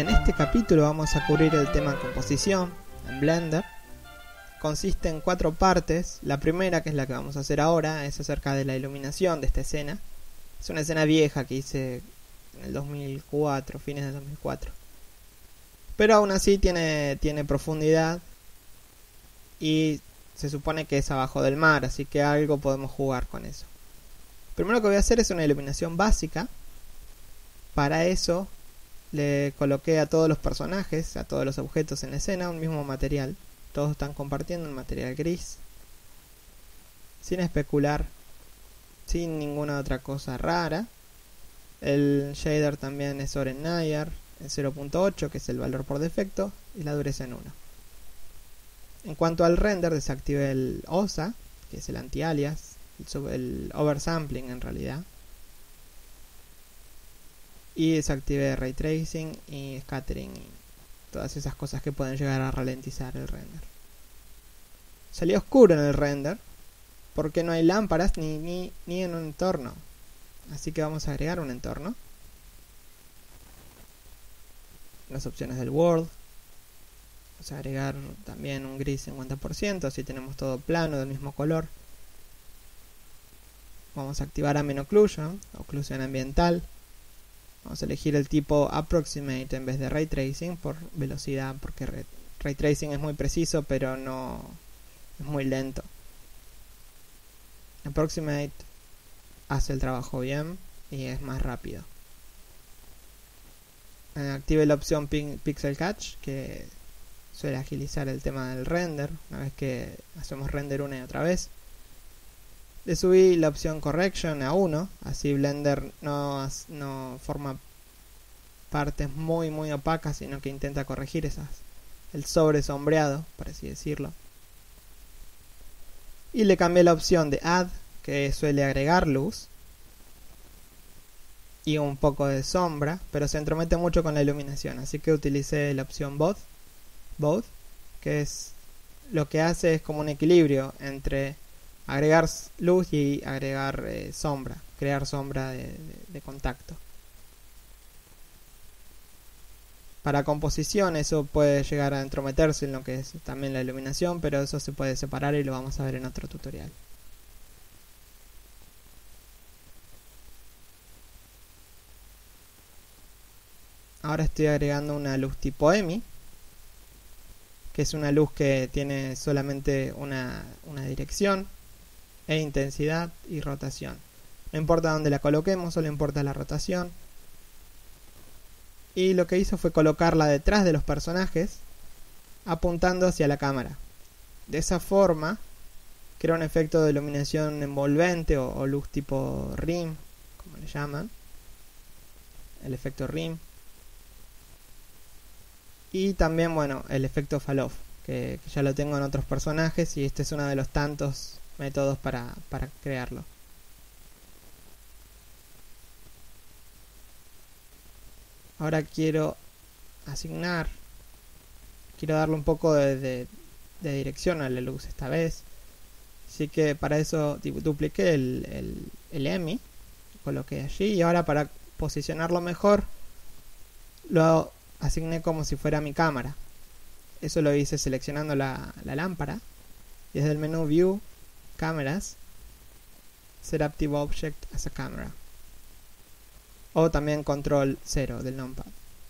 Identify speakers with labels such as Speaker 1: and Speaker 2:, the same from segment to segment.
Speaker 1: En este capítulo vamos a cubrir el tema composición en Blender. Consiste en 4 partes. La primera, que es la que vamos a hacer ahora, es acerca de la iluminación de esta escena. Es una escena vieja que hice en el 2004, fines del 2004. Pero aún así tiene profundidad y se supone que es abajo del mar, así que algo podemos jugar con eso. Primero que voy a hacer es una iluminación básica. Para eso le coloqué a todos los personajes, a todos los objetos en la escena, un mismo material. Todos están compartiendo un material gris, sin especular, sin ninguna otra cosa rara. El shader también es Oren Nayar en 0.8, que es el valor por defecto, y la dureza en 1. En cuanto al render, desactivé el OSA, que es el anti-alias, el oversampling en realidad, y desactivé Ray Tracing y Scattering y todas esas cosas que pueden llegar a ralentizar el render. Salió oscuro en el render porque no hay lámparas ni en un entorno, así que vamos a agregar un entorno. Las opciones del World, vamos a agregar también un gris 50%, así tenemos todo plano del mismo color. Vamos a activar Ambient Occlusion, oclusión ambiental. Vamos a elegir el tipo Approximate en vez de Ray Tracing por velocidad, porque Ray Tracing es muy preciso pero no es muy lento. Approximate hace el trabajo bien y es más rápido. Active la opción Pixel Catch, que suele agilizar el tema del render una vez que hacemos render una y otra vez. Le subí la opción Correction a 1, así Blender no forma partes muy opacas, sino que intenta corregir el sobresombreado, por así decirlo. Y le cambié la opción de Add, que suele agregar luz y un poco de sombra, pero se entromete mucho con la iluminación, así que utilicé la opción Both, que es lo que hace es como un equilibrio entre agregar luz y agregar sombra, crear sombra de contacto. Para composición eso puede llegar a entrometerse en lo que es también la iluminación, pero eso se puede separar y lo vamos a ver en otro tutorial. Ahora estoy agregando una luz tipo EMI, que es una luz que tiene solamente una dirección e intensidad y rotación. No importa dónde la coloquemos, solo importa la rotación. Y lo que hizo fue colocarla detrás de los personajes, apuntando hacia la cámara. De esa forma crea un efecto de iluminación envolvente o luz tipo RIM, como le llaman, el efecto RIM. Y también, bueno, el efecto Fall-Off, que ya lo tengo en otros personajes y este es uno de los tantos métodos para crearlo. Ahora quiero darle un poco de dirección a la luz esta vez, así que para eso dupliqué el EMI, coloqué allí y ahora para posicionarlo mejor lo asigné como si fuera mi cámara. Eso lo hice seleccionando la lámpara y desde el menú View, Cámaras, Set Active Object as a Camera, o también Control 0 del numpad.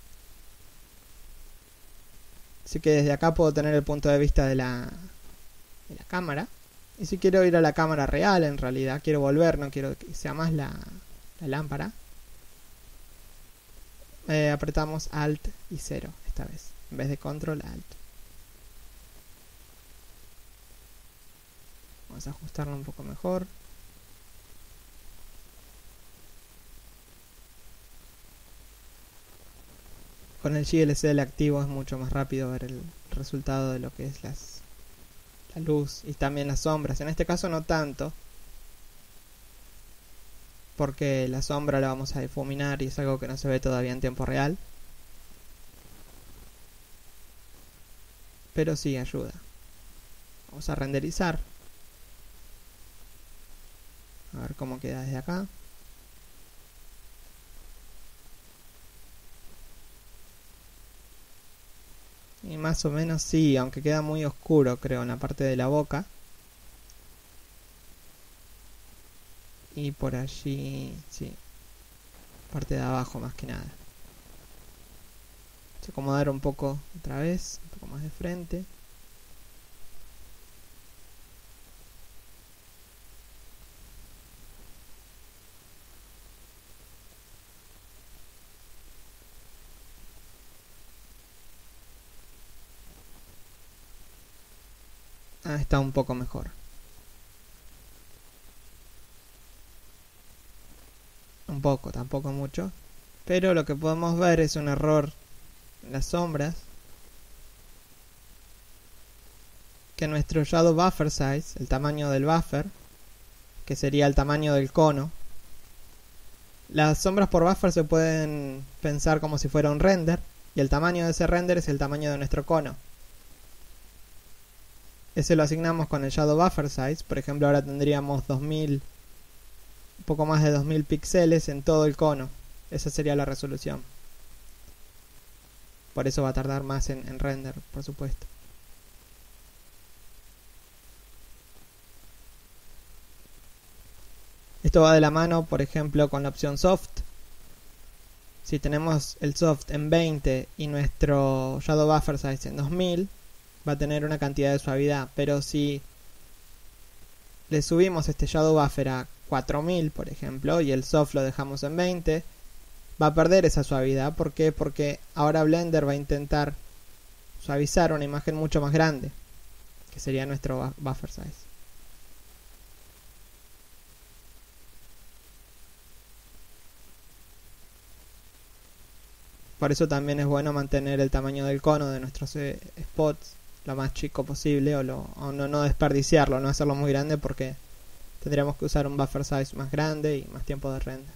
Speaker 1: Así que desde acá puedo tener el punto de vista de la cámara. Y si quiero ir a la cámara real, en realidad quiero volver, no quiero que sea más la lámpara, apretamos Alt y 0 esta vez, en vez de Control Alt. Vamos a ajustarlo un poco mejor. Con el GLCL activo es mucho más rápido ver el resultado de lo que es la luz y también las sombras. En este caso no tanto, porque la sombra la vamos a difuminar y es algo que no se ve todavía en tiempo real. Pero sí ayuda. Vamos a renderizar. A ver cómo queda desde acá. Y más o menos sí, aunque queda muy oscuro, creo, en la parte de la boca. Y por allí, sí. Parte de abajo más que nada. Vamos a acomodar un poco otra vez, un poco más de frente. Ah, está un poco mejor. Un poco, tampoco mucho. Pero lo que podemos ver es un error en las sombras. Que nuestro shadow buffer size, el tamaño del buffer, que sería el tamaño del cono. Las sombras por buffer se pueden pensar como si fuera un render. Y el tamaño de ese render es el tamaño de nuestro cono. Ese lo asignamos con el shadow buffer size. Por ejemplo, ahora tendríamos 2000, un poco más de 2000 píxeles en todo el cono. Esa sería la resolución. Por eso va a tardar más en render, por supuesto. Esto va de la mano, por ejemplo, con la opción soft. Si tenemos el soft en 20 y nuestro shadow buffer size en 2000, va a tener una cantidad de suavidad. Pero si le subimos este shadow buffer a 4000, por ejemplo, y el soft lo dejamos en 20, va a perder esa suavidad. ¿Por qué? Porque ahora Blender va a intentar suavizar una imagen mucho más grande, que sería nuestro buffer size. Por eso también es bueno mantener el tamaño del cono de nuestros spots lo más chico posible, o no desperdiciarlo, no hacerlo muy grande, porque tendríamos que usar un buffer size más grande y más tiempo de render.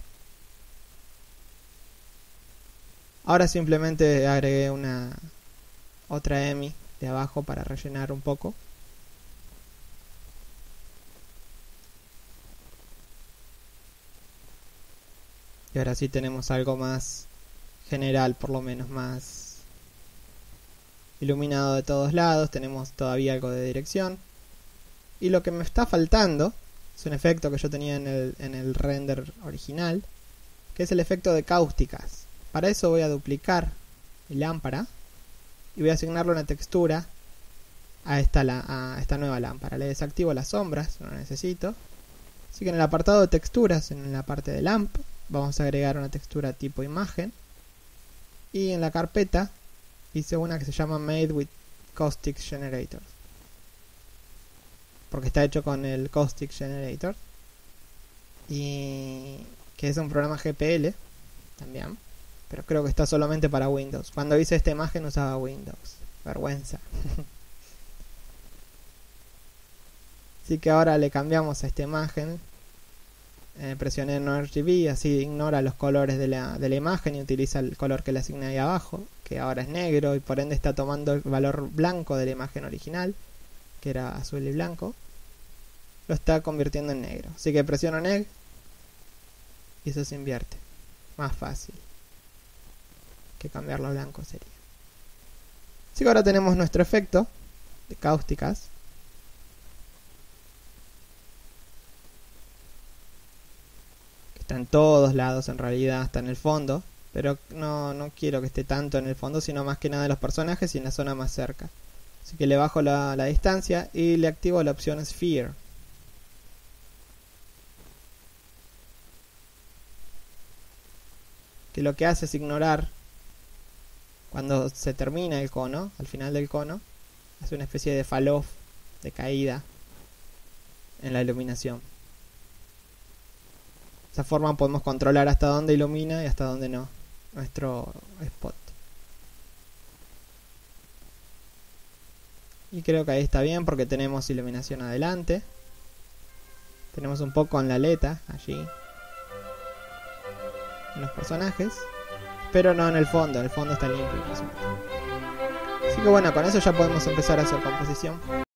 Speaker 1: Ahora simplemente agregué otra EMI de abajo para rellenar un poco. Y ahora sí tenemos algo más general, por lo menos más iluminado de todos lados. Tenemos todavía algo de dirección. Y lo que me está faltando es un efecto que yo tenía en el render original, que es el efecto de cáusticas. Para eso voy a duplicar mi lámpara y voy a asignarle una textura a esta nueva lámpara. Le desactivo las sombras, no la necesito. Así que en el apartado de texturas, en la parte de lamp, vamos a agregar una textura tipo imagen. Y en la carpeta hice una que se llama Made with Caustic Generator, porque está hecho con el Caustic Generator, y que es un programa GPL también, pero creo que está solamente para Windows. Cuando hice esta imagen usaba Windows, vergüenza. Así que ahora le cambiamos a esta imagen. Presioné No RGB, así ignora los colores de la imagen y utiliza el color que le asigné ahí abajo, que ahora es negro, y por ende está tomando el valor blanco de la imagen original, que era azul y blanco, lo está convirtiendo en negro. Así que presiono Neg y eso se invierte. Más fácil que cambiarlo a blanco sería. Así que ahora tenemos nuestro efecto de cáusticas. Está en todos lados en realidad, hasta en el fondo, pero no quiero que esté tanto en el fondo, sino más que nada en los personajes y en la zona más cerca. Así que le bajo la distancia y le activo la opción Sphere. Que lo que hace es ignorar cuando se termina el cono, al final del cono, hace una especie de fall off, de caída en la iluminación. De esa forma podemos controlar hasta dónde ilumina y hasta dónde no nuestro spot. Y creo que ahí está bien porque tenemos iluminación adelante. Tenemos un poco en la aleta allí, en los personajes, pero no en el fondo. El fondo está limpio. Así que bueno, con eso ya podemos empezar a hacer composición.